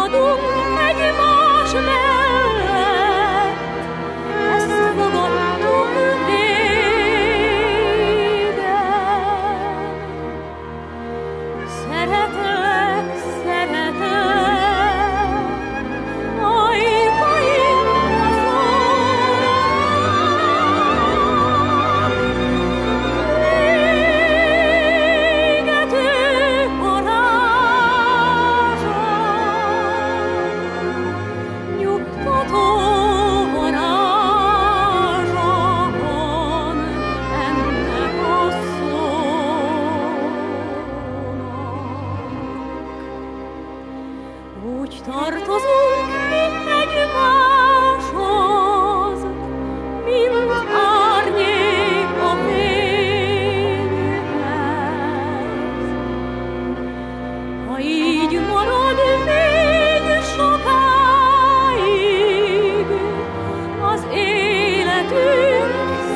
maradunk egymás mellett, ezt fogadtuk régen. Szeretlek, szeretlek, ajkaim úgy tartozunk mi egymáshoz, mint árnyék a fényhez. Ha így marad még sokáig, az életünk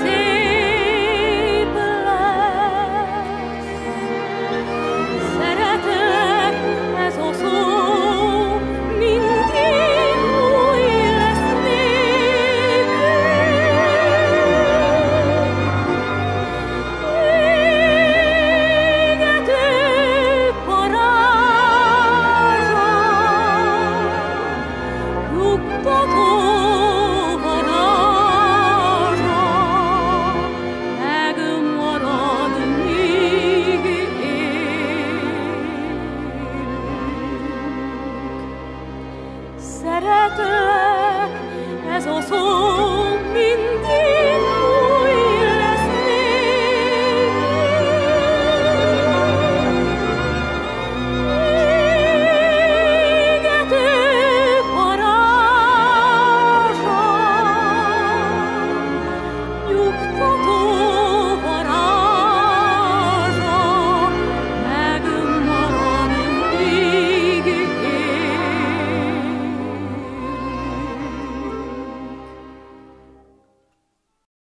szép lesz. Szeretlek, ez a szó, szeretlek, ez a szó.